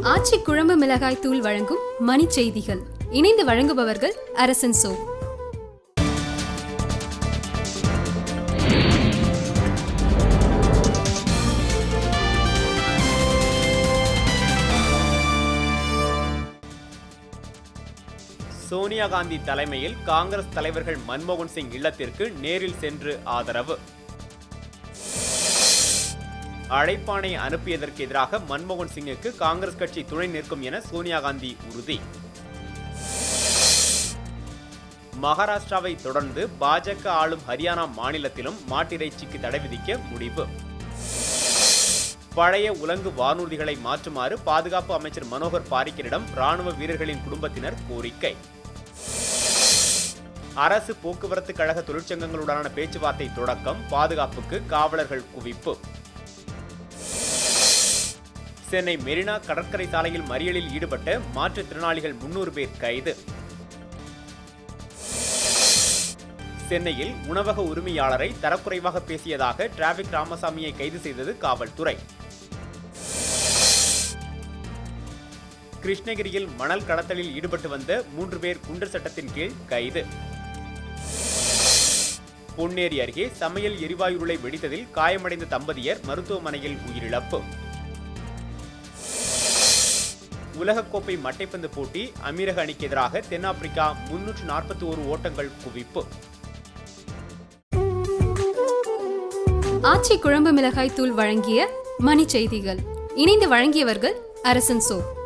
ஆச்சி குழம்பு மிளகாய் தூள் வழங்கும் மணி செய்திகள். இணைந்து வழங்குபவர்கள் அரசன் சோ. சோனியா காந்தி தலைமையில் காங்கிரஸ் தலைவர்கள் மன்மோகன் சிங் இல்லத்திற்கு நேரில் சென்று ஆதரவு. அழைப்பாணை அனுப்பியதற்கு எதிராக மன்மோகன் சிங்குக்கு காங்கிரஸ் கட்சி துணை நிற்கும் என சோனியா காந்தி உறுதி. மகாராஷ்டிராவை தொடர்ந்து பாஜக ஆளும் ஹரியானா மாநிலத்திலும் மாட்டிறைச்சிக்கு தடை விதிக்க முடிவு. பழைய உலங்கு வானூர்திகளை மாற்றுமாறு பாதுகாப்பு அமைச்சர் மனோகர் பாரிக்கரிடம் ராணுவ வீரர்களின் குடும்பத்தினர் கோரிக்கை. அரசு போக்குவரத்து கழக தொழிற்சங்கங்களுடனான பேச்சுவார்த்தை தொடக்கம், பாதுகாப்புக்கு காவலர்கள் குவிப்பு. சென்னை மெரினா கடற்கரை சாலையில் மறியலில் ஈடுபட்ட மாற்றுத்திறனாளிகள் 300 பேர் கைது. சென்னையில் உணவக உரிமையாளரை தரக்குறைவாக பேசியதாக டிராபிக் ராமசாமியை கைது செய்தது காவல்துறை. கிருஷ்ணகிரியில் மணல் கடத்தலில் ஈடுபட்டு வந்த 3 பேர் குண்டர் சட்டத்தின் கீழ் கைது. பொன்னேரி அருகே சமையல் எரிவாயு உருளை வெடித்ததில் காயமடைந்த தம்பதியர் மருத்துவமனையில் உயிரிழப்பு. உலகக்கோப்பை மட்டைப்பந்து போட்டி, அமீரக அணிக்கு எதிராக தென்னாப்பிரிக்கா 341 ஓட்டங்கள் குவிப்பு. ஆச்சி குழம்பு மிளகாய் தூள் வழங்கிய மணி செய்திகள். இணைந்து வழங்கியவர்கள் அரசன் சோ.